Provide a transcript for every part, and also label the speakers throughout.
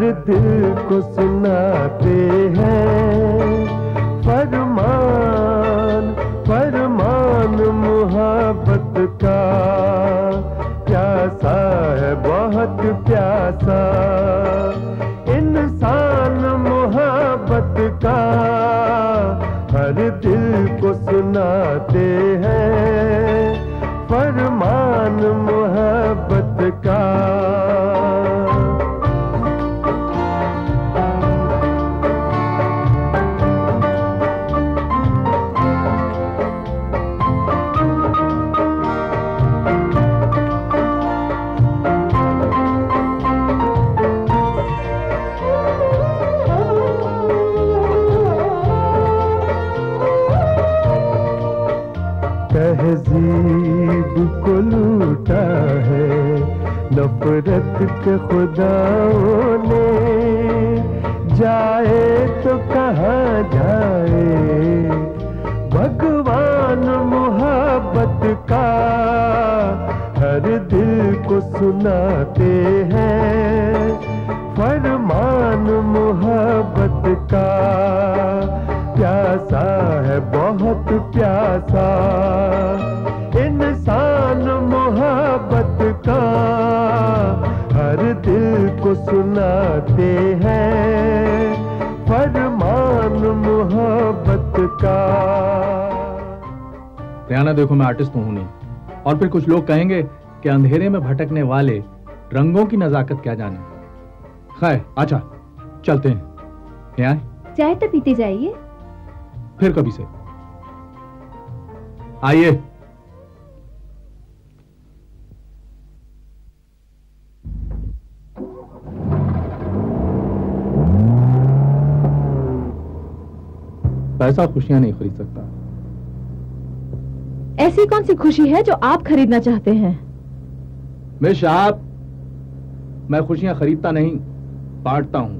Speaker 1: दिल को सुनाते हैं फरमान फरमान मोहब्बत का। प्यासा है बहुत प्यासा इंसान मोहब्बत का, हर दिल को सुनाते हैं फरमान मोहब्बत का। तहज़ीब को लूटा है नफरत के खुदाओं ने, जाए तो कहाँ जाए भगवान मोहब्बत का। हर दिल को सुनाते हैं फरमान मोहब्बत का। प्यासा है बहुत प्यासा इंसान मोहब्बत का, हर दिल को सुनाते हैं फरमान मोहब्बत का।
Speaker 2: रेहाना देखो, मैं आर्टिस्ट तो हूं नहीं, और फिर कुछ लोग कहेंगे कि अंधेरे में भटकने वाले रंगों की नजाकत क्या जाने। खैर अच्छा चलते हैं। यहाँ
Speaker 3: चाय तो पीते जाइए,
Speaker 2: फिर कभी से। आइए। पैसा खुशियां नहीं खरीद सकता।
Speaker 3: ऐसी कौन सी खुशी है जो आप खरीदना चाहते हैं?
Speaker 2: मिस साहब, मैं खुशियां खरीदता नहीं, बांटता हूं।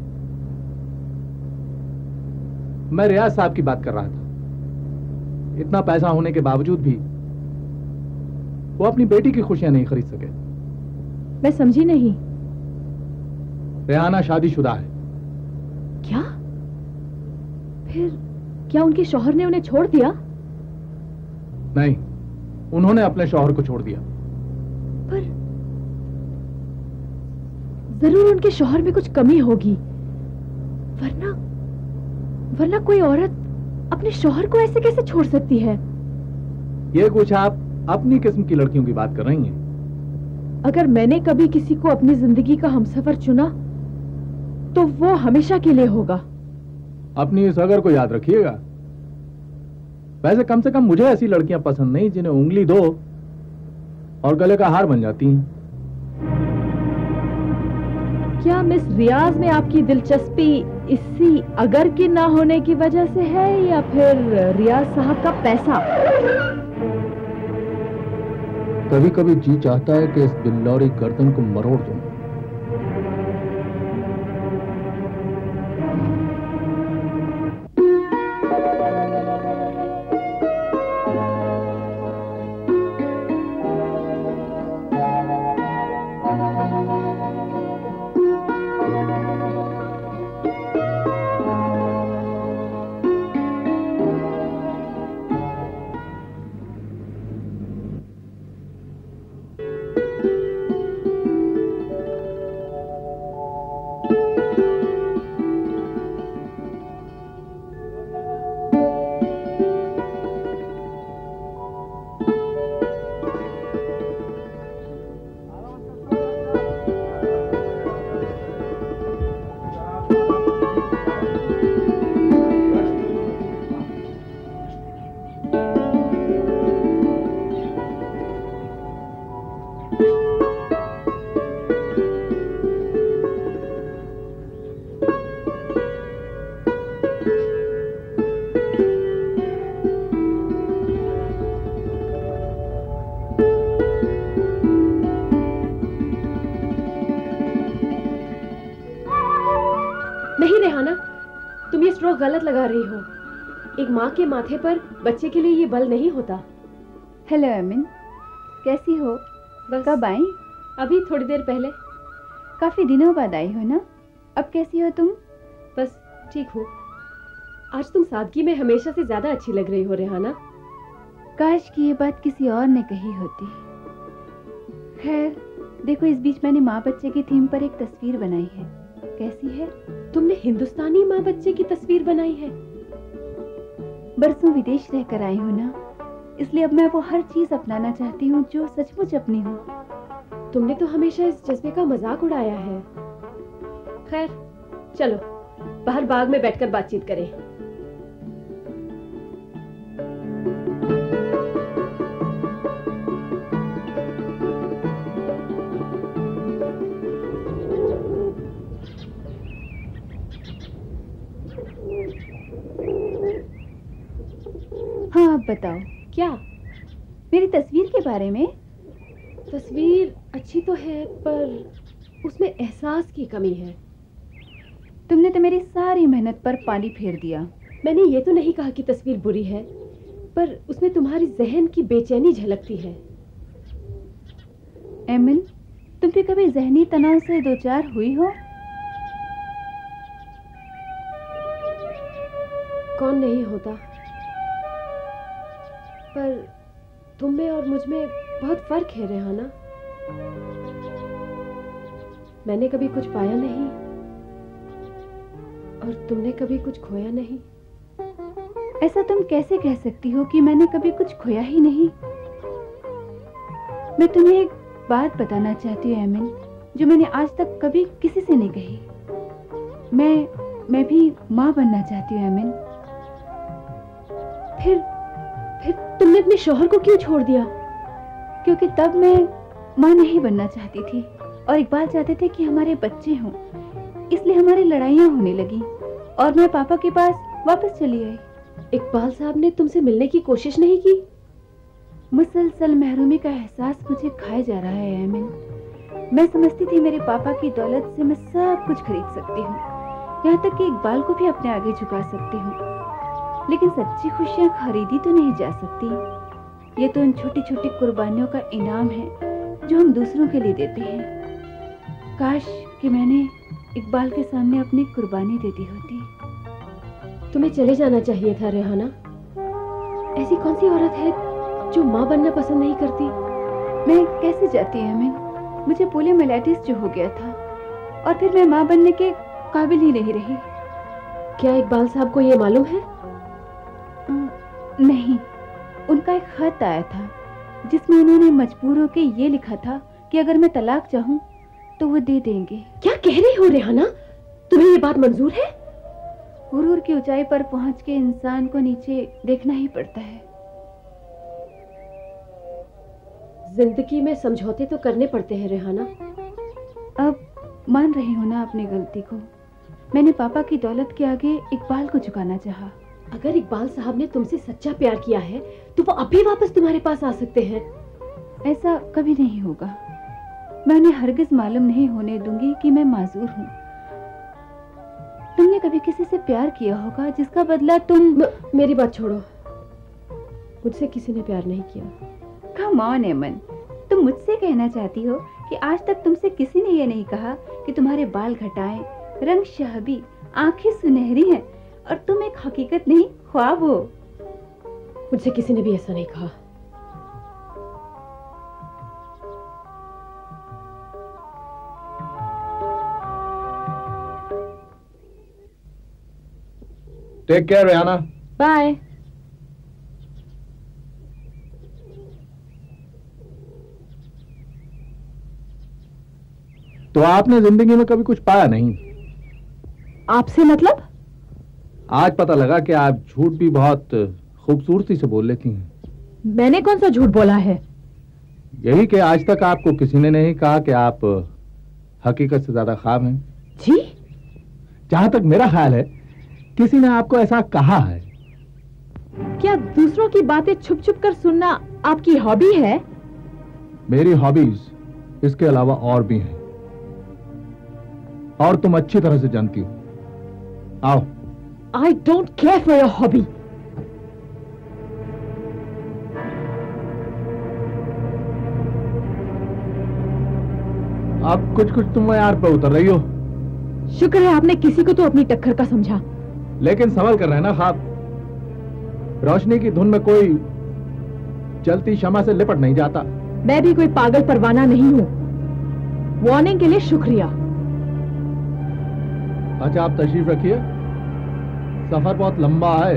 Speaker 2: मैं रियाज साहब की बात कर रहा था। इतना पैसा होने के बावजूद भी वो अपनी बेटी की खुशियां नहीं खरीद सके।
Speaker 3: मैं समझी नहीं।
Speaker 2: रेहाना शादीशुदा है।
Speaker 3: क्या? फिर क्या उनके शौहर ने उन्हें छोड़ दिया?
Speaker 2: नहीं, उन्होंने अपने शौहर को छोड़ दिया।
Speaker 3: पर जरूर उनके शौहर में कुछ कमी होगी, वरना कोई औरत अपने शौहर को ऐसे कैसे छोड़ सकती है?
Speaker 2: ये कुछ आप अपनी किस्म की लड़कियों की बात कर रही हैं।
Speaker 3: अगर मैंने कभी किसी को अपनी जिंदगी का हमसफर चुना तो वो हमेशा के लिए होगा।
Speaker 2: अपनी इस अगर को याद रखिएगा। वैसे कम से कम मुझे ऐसी लड़कियां पसंद नहीं जिन्हें उंगली दो और गले का हार बन जाती हैं।
Speaker 3: क्या मिस रियाज में आपकी दिलचस्पी इसी अगर के ना होने की वजह से है, या फिर रियाज साहब का पैसा?
Speaker 2: कभी कभी जी चाहता है कि इस बिल्लौरी गर्दन को मरोड़ दूं।
Speaker 3: गलत लगा रही हो। एक माँ के माथे पर बच्चे के लिए ये बल नहीं होता।
Speaker 4: हेलो अमिन, कैसी हो?
Speaker 3: बस
Speaker 4: कब आई?
Speaker 3: अभी थोड़ी देर पहले।
Speaker 4: काफी दिनों बाद आई हो ना? अब कैसी हो तुम?
Speaker 5: बस ठीक हूँ। आज तुम सादगी में हमेशा से ज्यादा अच्छी लग रही हो रेहाना।
Speaker 4: काश कि ये बात किसी और ने कही होती। खैर देखो, इस बीच मैंने माँ बच्चे की थीम पर एक तस्वीर बनाई है। कैसी है?
Speaker 5: तुमने हिंदुस्तानी माँ बच्चे की तस्वीर बनाई है?
Speaker 4: बरसों विदेश रहकर आई हूँ ना, इसलिए अब मैं वो हर चीज अपनाना चाहती हूँ जो सचमुच अपनी हो।
Speaker 5: तुमने तो हमेशा इस जज्बे का मजाक उड़ाया है। खैर चलो बाहर बाग में बैठकर बातचीत करें।
Speaker 4: हाँ अब बताओ।
Speaker 5: क्या?
Speaker 4: मेरी तस्वीर के बारे में।
Speaker 5: तस्वीर अच्छी तो है पर उसमें एहसास की कमी है।
Speaker 4: तुमने तो मेरी सारी मेहनत पर पानी फेर दिया।
Speaker 5: मैंने ये तो नहीं कहा कि तस्वीर बुरी है, पर उसमें तुम्हारी जहन की बेचैनी झलकती है।
Speaker 4: एमिन, तुम भी कभी जहनी तनाव से दो चार हुई हो?
Speaker 5: कौन नहीं होता, पर तुम में और मुझ में बहुत फर्क है रेहाना। मैंने कभी कुछ पाया नहीं और तुमने कभी कुछ खोया नहीं।
Speaker 4: ऐसा तुम कैसे कह सकती हो कि मैंने कभी कुछ खोया ही नहीं? मैं तुम्हें एक बात बताना चाहती हूँ एमिन, जो मैंने आज तक कभी किसी से नहीं कही। मैं भी माँ बनना चाहती हूँ एमिन।
Speaker 5: फिर तुमने अपने शौहर को क्यों छोड़ दिया?
Speaker 4: क्योंकि तब मैं माँ नहीं बनना चाहती थी और इकबाल चाहते थे कि हमारे बच्चे हों, इसलिए हमारी लड़ाइयाँ होने लगी और मैं पापा के पास वापस चली आई।
Speaker 5: इकबाल साहब ने तुमसे मिलने की कोशिश नहीं की?
Speaker 4: मुसलसल महरूमी का एहसास मुझे खाए जा रहा है एमिन। मैं समझती थी मेरे पापा की दौलत से मैं सब कुछ खरीद सकती हूँ, यहाँ तक कि इकबाल को भी अपने आगे झुका सकती हूँ। लेकिन सच्ची खुशियाँ खरीदी तो नहीं जा सकती। ये तो उन छोटी छोटी कुर्बानियों का इनाम है जो हम दूसरों के लिए देते हैं। काश कि मैंने इकबाल के सामने अपनी कुर्बानी दे दी होती।
Speaker 5: तुम्हें चले जाना चाहिए था रेहाना। ऐसी कौन सी औरत है जो माँ बनना पसंद नहीं करती?
Speaker 4: मैं कैसे जाती एमिन? मुझे पोलियोमाइलाइटिस जो हो गया था और फिर मैं माँ बनने के काबिल ही नहीं रही।
Speaker 5: क्या इकबाल साहब को ये मालूम है?
Speaker 4: नहीं, उनका एक खत आया था जिसमें उन्होंने मजबूर होकर ये लिखा था कि अगर मैं तलाक चाहूँ तो वो दे देंगे।
Speaker 5: क्या कह रही हो रेहाना? तुम्हें ये बात मंजूर है?
Speaker 4: गुरूर की ऊंचाई पर पहुंच के इंसान को नीचे देखना ही पड़ता है।
Speaker 5: जिंदगी में समझौते तो करने पड़ते हैं रेहाना।
Speaker 4: अब मान रही हूँ ना अपनी गलती को। मैंने पापा की दौलत के आगे इकबाल को झुकाना चाहा।
Speaker 5: अगर इकबाल साहब ने तुमसे सच्चा प्यार किया है तो वो अभी वापस तुम्हारे पास आ सकते हैं।
Speaker 4: ऐसा कभी नहीं होगा। मैं उन्हें हरगिज मालूम नहीं होने दूंगी कि मैं माजूर हूँ। तुमने कभी किसी से प्यार किया होगा जिसका बदला तुम
Speaker 5: मेरी बात छोड़ो। मुझसे किसी ने प्यार नहीं किया।
Speaker 4: कम ऑन एमन, तुम मुझसे कहना चाहती हो कि आज तक तुमसे किसी ने ये नहीं कहा कि तुम्हारे बाल घटाएं, रंग शहबी, आंखें सुनहरी हैं और तुम एक हकीकत नहीं ख्वाब हो?
Speaker 5: मुझसे किसी ने भी ऐसा नहीं कहा।
Speaker 2: Take care Rehana.
Speaker 3: बाय।
Speaker 2: तो आपने जिंदगी में कभी कुछ पाया नहीं?
Speaker 3: आपसे मतलब?
Speaker 2: आज पता लगा कि आप झूठ भी बहुत खूबसूरती से बोल लेती हैं।
Speaker 3: मैंने कौन सा झूठ बोला है?
Speaker 2: यही कि आज तक आपको किसी ने नहीं कहा कि आप हकीकत से ज्यादा ख्वाब हैं।
Speaker 3: जी?
Speaker 2: जहां तक मेरा ख्याल है किसी ने आपको ऐसा कहा है।
Speaker 3: क्या दूसरों की बातें छुप छुप कर सुनना आपकी हॉबी है?
Speaker 2: मेरी हॉबीज इसके अलावा और भी हैं और तुम अच्छी तरह से जानती हो। आओ।
Speaker 3: I don't care for your hobby.
Speaker 2: अब कुछ कुछ तुम यार पे उतर रही हो।
Speaker 3: शुक्र है आपने किसी को तो अपनी टक्कर का समझा।
Speaker 2: लेकिन संभल कर रहना ख्वाब, रोशनी की धुन में कोई जलती शमा से लिपट नहीं जाता।
Speaker 3: मैं भी कोई पागल परवाना नहीं हूँ। वार्निंग के लिए शुक्रिया।
Speaker 2: अच्छा आप तशरीफ रखिए, सफर बहुत लंबा है।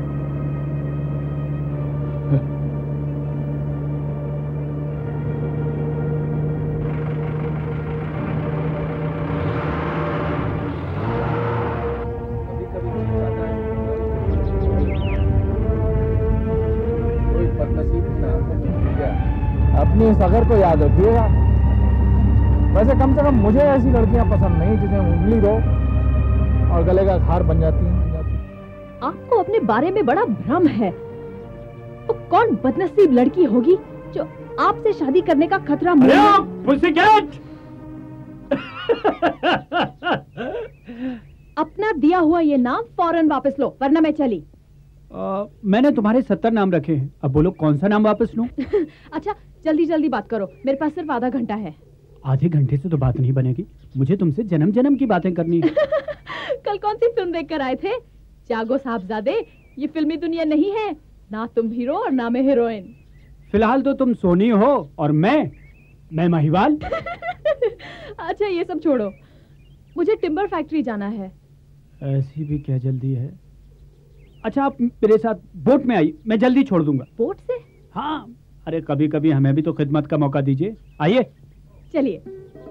Speaker 2: अपनी सगर को याद रखिएगा। वैसे कम से कम मुझे ऐसी लड़कियां पसंद नहीं जिन्हें उंगली दो और गले का हार बन जाती हैं।
Speaker 3: आपको अपने बारे में बड़ा भ्रम है। तो कौन बदनसीब लड़की होगी जो आपसे शादी करने का खतरा अपना दिया हुआ ये नाम फौरन वापस लो, वरना मैं चली।
Speaker 6: मैंने तुम्हारे 70 नाम रखे हैं, अब बोलो कौन सा नाम वापस लूं?
Speaker 3: अच्छा जल्दी जल्दी बात करो, मेरे पास सिर्फ आधा घंटा है।
Speaker 6: आधे घंटे से तो बात नहीं बनेगी, मुझे तुमसे जन्म जन्म की बातें करनी है।
Speaker 3: कल कौन सी फिल्म देखकर आए थे? जागो साहबजादे, ये फिल्मी दुनिया नहीं है, ना तुम हीरो और ना मैं हीरोइन।
Speaker 6: फिलहाल तो तुम सोनी हो और मैं महिवाल।
Speaker 3: अच्छा ये सब छोड़ो, मुझे टिम्बर फैक्ट्री जाना है।
Speaker 6: ऐसी भी क्या जल्दी है? अच्छा आप मेरे साथ बोट में आई, मैं जल्दी छोड़ दूंगा।
Speaker 3: बोट से?
Speaker 6: हाँ, अरे कभी कभी हमें भी तो खिदमत का मौका दीजिए, आइए।
Speaker 3: चलिए।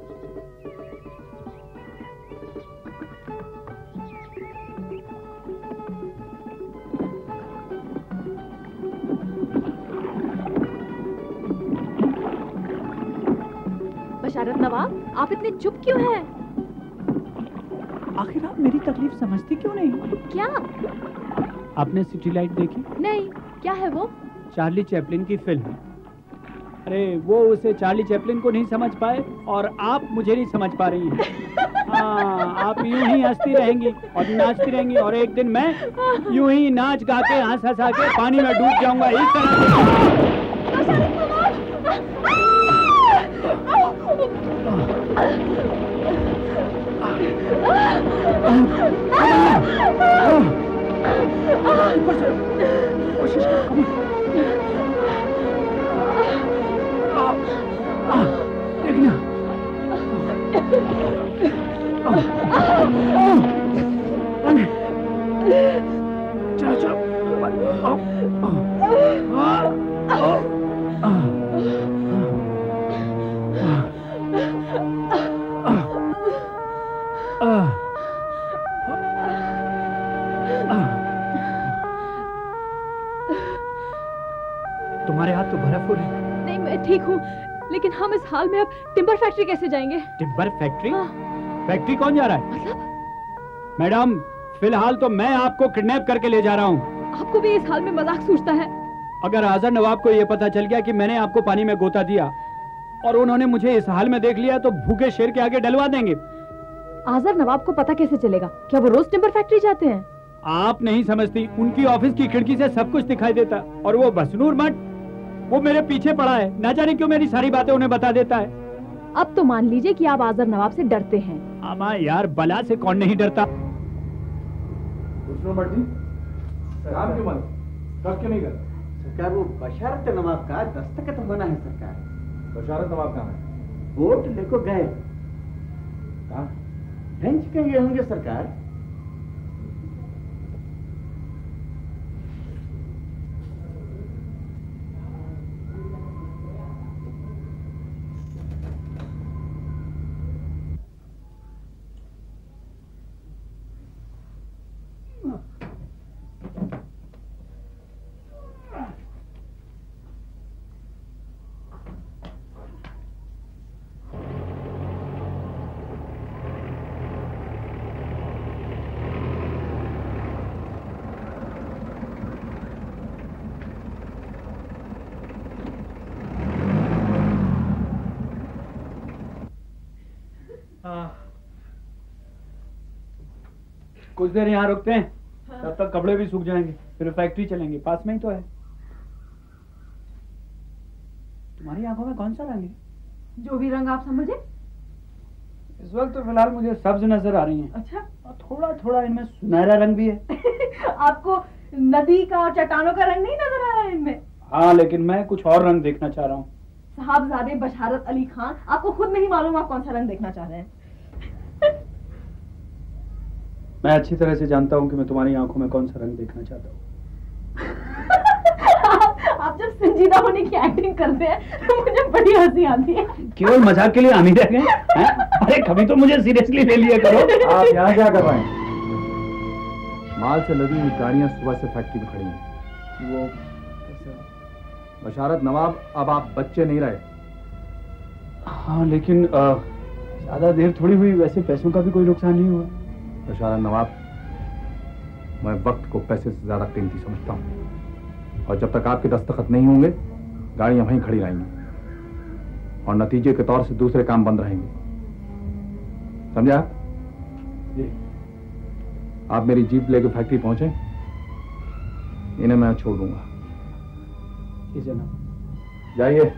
Speaker 3: बशारत नवाब, आप इतने चुप क्यों हैं?
Speaker 6: आखिर आप मेरी तकलीफ समझती क्यों नहीं?
Speaker 3: क्या?
Speaker 6: आपने सिटी लाइट देखी?
Speaker 3: नहीं, क्या है वो?
Speaker 6: चार्ली चैपलिन की फिल्म। अरे वो उसे चार्ली चैपलिन को नहीं समझ पाए और आप मुझे नहीं समझ पा रही हैं। हाँ, आप यूं ही हंसती रहेंगी और नाचती रहेंगी और एक दिन मैं यूं ही नाच गा के हंस हंसा के पानी में डूब जाऊंगा, इस तरह तुम्हारे हाथ तो बर्फ हो रहे।
Speaker 3: नहीं मैं ठीक हूँ, लेकिन हम इस हाल में अब टिम्बर फैक्ट्री कैसे जाएंगे?
Speaker 6: Timber factory?
Speaker 3: हाँ।
Speaker 6: फैक्ट्री कौन जा रहा है?
Speaker 3: मतलब?
Speaker 6: मैडम फिलहाल तो मैं आपको किडनैप करके ले जा रहा हूँ।
Speaker 3: आपको भी इस हाल में मजाक सूझता है?
Speaker 6: अगर आजर नवाब को यह पता चल गया कि मैंने आपको पानी में गोता दिया और उन्होंने मुझे इस हाल में देख लिया तो भूखे शेर के आगे डलवा देंगे।
Speaker 3: आजर नवाब को पता कैसे चलेगा? क्या वो रोज टिम्बर फैक्ट्री जाते हैं?
Speaker 6: आप नहीं समझती, उनकी ऑफिस की खिड़की से सब कुछ दिखाई देता। और वो बसनूर मठ, वो मेरे पीछे पड़ा है, ना जाने क्यों मेरी सारी बातें उन्हें बता देता है।
Speaker 3: अब तो मान लीजिए कि आप आजर नवाब से डरते हैं।
Speaker 6: आमा यार, बला से कौन नहीं डरता।
Speaker 2: काम क्यों बंद? कब क्यों नहीं कर?
Speaker 7: सरकार वो बशारत नवाब का दस्तखत होना है सरकार।
Speaker 2: बशारत नवाब कहाँ है?
Speaker 7: वोट लेको गए।
Speaker 2: कहाँ?
Speaker 7: बेंच कहीं गए होंगे सरकार।
Speaker 6: कुछ देर यहाँ रुकते हैं, तब तक कपड़े भी सूख जाएंगे, फिर फैक्ट्री चलेंगे, पास में ही तो है। तुम्हारी आंखों में कौन सा रंग है?
Speaker 3: जो भी रंग आप समझे।
Speaker 6: इस वक्त तो फिलहाल मुझे सब्ज नजर आ रही हैं।
Speaker 8: अच्छा,
Speaker 6: और थोड़ा थोड़ा इनमें सुनहरा रंग भी है।
Speaker 8: आपको नदी का और चट्टानों का रंग नहीं नजर आ रहा है इनमें?
Speaker 6: हाँ, लेकिन मैं कुछ और रंग देखना चाह रहा हूँ।
Speaker 8: साहबजादे बशारत अली खान, आपको खुद नहीं मालूम आप कौन सा रंग देखना चाह रहे हैं।
Speaker 6: मैं अच्छी तरह से जानता हूँ कि मैं तुम्हारी आंखों में कौन सा रंग देखना चाहता हूँ।
Speaker 8: आप जब संजीदा होने की एक्टिंग करते हैं तो मुझे बड़ी हंसी आती है।
Speaker 6: केवल मजाक के लिए आमी रह गए हैं? अरे कभी तो मुझे सीरियसली ले लिया करो।
Speaker 2: आप यहाँ क्या कर रहे हैं? माल से लदी हुई गाड़ियां सुबह से फैक्ट्री में खड़ी हैं। वो बशारत नवाब, अब आप बच्चे नहीं रहे।
Speaker 6: हाँ, लेकिन ज्यादा देर थोड़ी हुई, वैसे पैसों का भी कोई नुकसान नहीं हुआ।
Speaker 2: बशारत नवाब, मैं वक्त को पैसे से ज्यादा कीमती समझता हूँ, और जब तक आपके दस्तखत नहीं होंगे गाड़ियां वहीं खड़ी रहेंगी और नतीजे के तौर से दूसरे काम बंद रहेंगे। समझा?
Speaker 6: जी।
Speaker 2: आप मेरी जीप लेकर फैक्ट्री पहुंचे, इन्हें मैं छोड़ दूंगा।
Speaker 6: जी जनाब।
Speaker 2: जाइए।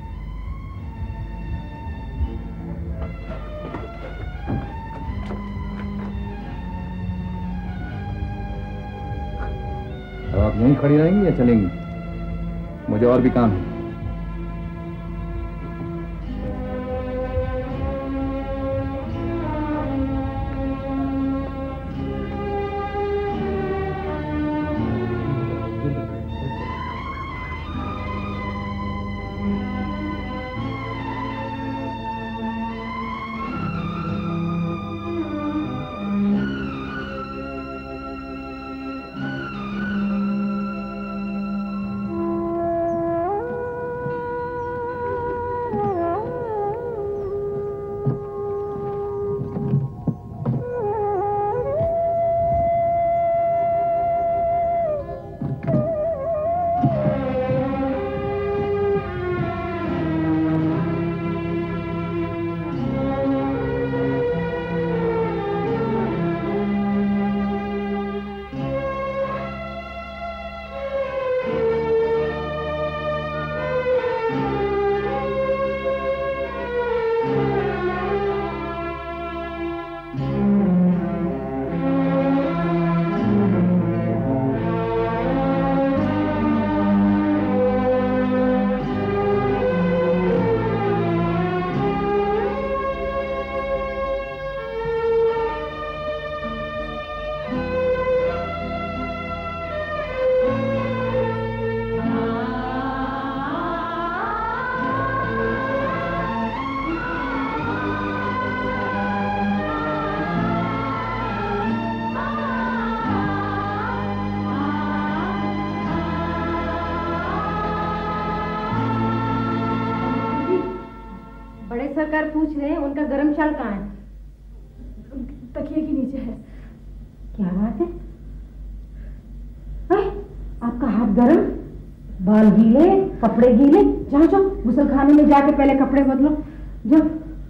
Speaker 2: अब आप यहीं खड़ी रहेंगी या चलेंगी? मुझे और भी काम है।
Speaker 9: सरकार पूछ रहे हैं उनका गरम शाल कहाँ है?
Speaker 8: तकिए के नीचे है।
Speaker 9: क्या बात है? आपका हाथ गरम, बाल गीले, कपड़े गीले। जाओ जाओ गुसलखाने में जाके पहले कपड़े बदलो। जाओ।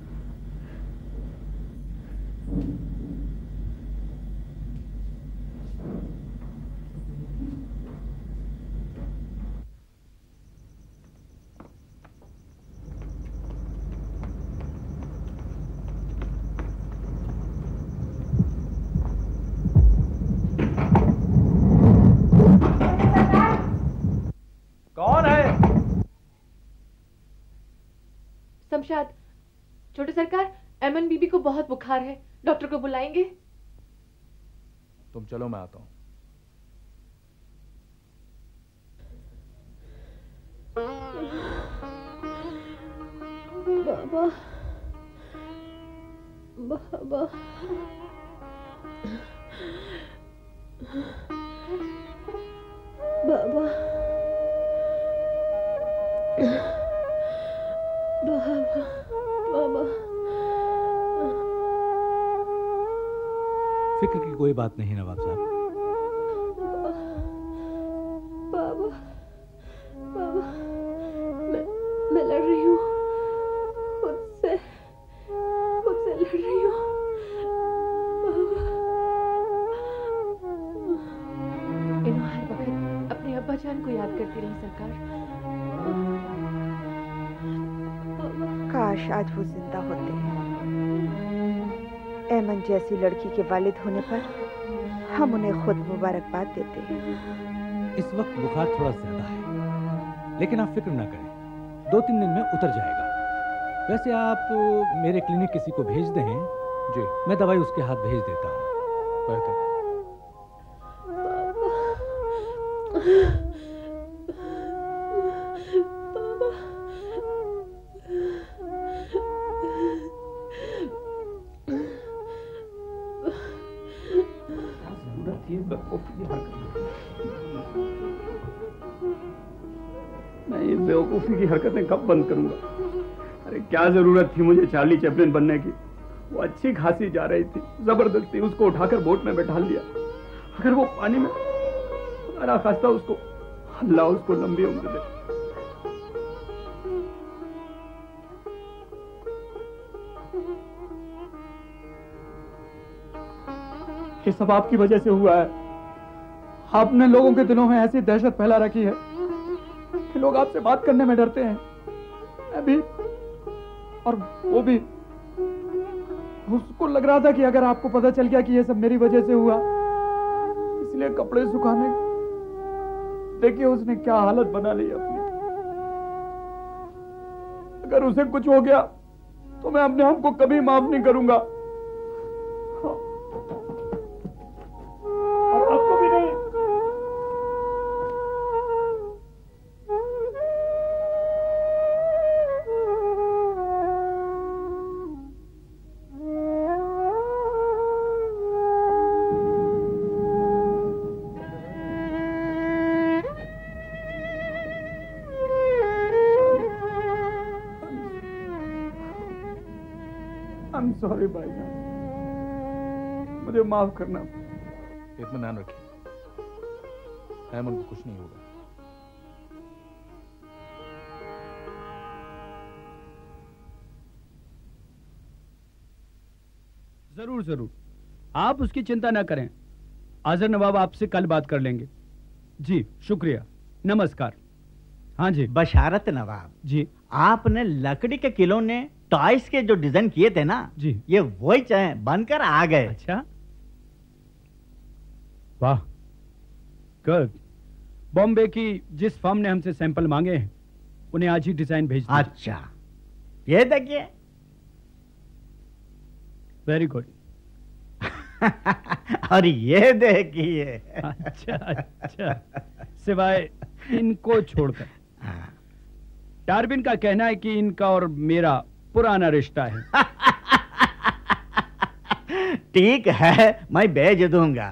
Speaker 5: शमशाद, छोटे सरकार, एमन बीबी को बहुत बुखार है, डॉक्टर को बुलाएंगे?
Speaker 2: तुम चलो, मैं आता हूं।
Speaker 5: बाबा, बाबा, बाबा, बाबा, बाबा।
Speaker 10: फिक्र की कोई बात नहीं नवाब साहब।
Speaker 5: बाबा, बाबा, मैं लड़ रही हूँ, खुद से लड़ रही हूँ। इन्हों हर वक्त अपने अब्बा जान को याद करती रही सरकार।
Speaker 4: काश आज वो जिंदा होते हैं।
Speaker 11: ऐमन जैसी लड़की के वालिद होने पर हम उन्हें खुद मुबारकबाद देते हैं।
Speaker 10: इस वक्त बुखार थोड़ा ज्यादा है, लेकिन आप फिक्र ना करें, 2-3 दिन में उतर जाएगा। वैसे आप मेरे क्लिनिक किसी को भेज दें जी, मैं दवाई उसके हाथ भेज देता हूँ।
Speaker 6: मैं ये बेवकूफी की हरकतें कब बंद करूंगा? अरे क्या जरूरत थी मुझे चार्ली चैपलिन बनने की? वो अच्छी खासी जा रही थी, जबरदस्ती उसको उठाकर बोट में बैठा लिया। अगर वो पानी में खुदा खास्ता उसको, अल्लाह उसको लंबी उम्र दे। ये सब आपकी वजह से हुआ है। आपने लोगों के दिलों में ऐसी दहशत फैला रखी है कि लोग आपसे बात करने में डरते हैं। मैं भी, और वो भी। उसको लग रहा था कि अगर आपको पता चल गया कि ये सब मेरी वजह से हुआ, इसलिए कपड़े सुखाने, देखिए उसने क्या हालत बना ली अपनी। अगर उसे कुछ हो गया तो मैं अपने आप को कभी माफ नहीं करूंगा, और आपको भी नहीं। सॉरी भाईजान, मुझे माफ करना।
Speaker 2: इत्मीनान रखिए, ऐमन को कुछ नहीं होगा।
Speaker 6: जरूर जरूर, आप उसकी चिंता ना करें। आजर नवाब आपसे कल बात कर लेंगे। जी शुक्रिया, नमस्कार। हाँ जी
Speaker 12: बशारत नवाब
Speaker 6: जी,
Speaker 12: आपने लकड़ी के खिलौने टॉयज के जो डिजाइन किए थे ना
Speaker 6: जी,
Speaker 12: ये वही चाहे बनकर आ गए।
Speaker 6: अच्छा, वाह, गुड। बॉम्बे की जिस फर्म ने हमसे सैंपल मांगे हैं उन्हें आज ही डिजाइन भेज दीजिए।
Speaker 12: अच्छा, ये देखिए।
Speaker 6: Very good.
Speaker 12: और ये देखिए।
Speaker 6: अच्छा अच्छा, सिवाय इनको छोड़कर। डार्विन का कहना है कि इनका और मेरा पुराना रिश्ता है।
Speaker 12: ठीक है, मैं भेज दूंगा।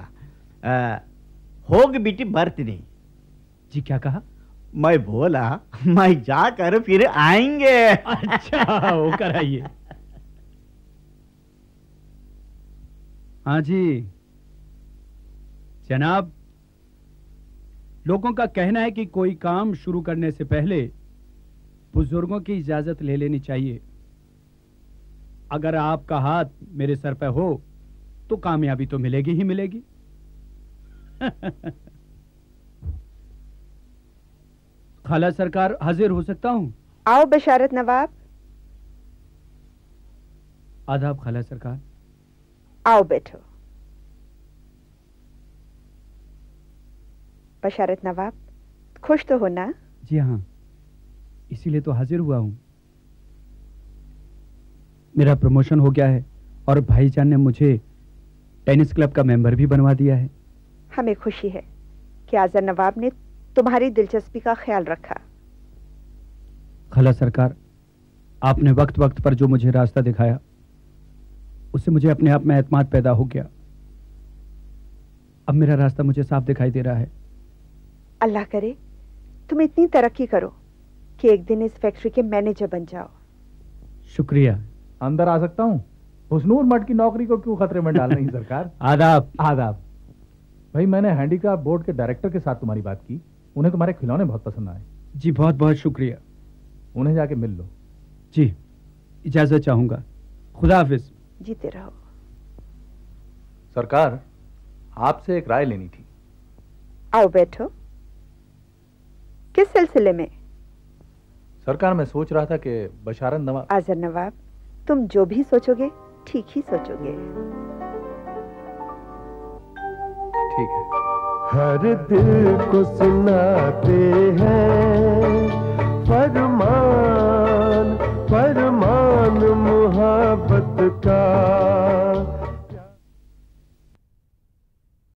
Speaker 12: होगी बेटी बर्थडे।
Speaker 6: जी क्या कहा?
Speaker 12: मैं बोला मैं जाकर फिर आएंगे।
Speaker 6: अच्छा, वो कराइए। हाँ जी जनाब, लोगों का कहना है कि कोई काम शुरू करने से पहले बुजुर्गों की इजाजत ले लेनी चाहिए। अगर आपका हाथ मेरे सर पे हो तो कामयाबी तो मिलेगी ही मिलेगी। खाला सरकार, हाजिर हो सकता हूं?
Speaker 11: आओ बशारत नवाब।
Speaker 6: आदाब खाला सरकार।
Speaker 11: आओ बैठो। बशारत नवाब, खुश तो हो ना?
Speaker 6: जी हाँ, इसीलिए तो हाजिर हुआ हूं। मेरा प्रमोशन हो गया है और भाईजान ने मुझे टेनिस क्लब का मेंबर भी बनवा दिया है।
Speaker 11: हमें खुशी है कि आजर नवाब ने तुम्हारी दिलचस्पी का ख्याल रखा।
Speaker 6: खाला सरकार, आपने वक्त वक्त पर जो मुझे रास्ता दिखाया उससे मुझे अपने आप में एतमाद पैदा हो गया। अब मेरा रास्ता मुझे साफ दिखाई दे रहा है।
Speaker 11: अल्लाह करे तुम इतनी तरक्की करो कि एक दिन इस फैक्ट्री के मैनेजर बन जाओ।
Speaker 6: शुक्रिया।
Speaker 2: अंदर आ सकता हूँ? हुस्नूर मठ की नौकरी को क्यों खतरे में डाल रही सरकार?
Speaker 6: आदाब।
Speaker 2: आदाब। भाई, मैंने हैंडीक्राफ्ट बोर्ड के डायरेक्टर के साथ तुम्हारी बात की, उन्हें तुम्हारे खिलौने बहुत पसंद आए।
Speaker 6: जी बहुत बहुत शुक्रिया।
Speaker 2: उन्हें जाके मिल लो।
Speaker 6: जी, इजाजत चाहूंगा। खुदा हाफिज।
Speaker 11: जीते रहो।
Speaker 2: सरकार, आपसे एक राय लेनी थी।
Speaker 11: आओ बैठो। किस सिलसिले में?
Speaker 2: सरकार, मैं सोच रहा था कि बशारत नवाब।
Speaker 11: आजर नवाब, तुम जो भी सोचोगे ठीक ही सोचोगे।
Speaker 2: ठीक है।
Speaker 1: हर दिल को सुनाते हैं फरमान, फरमान।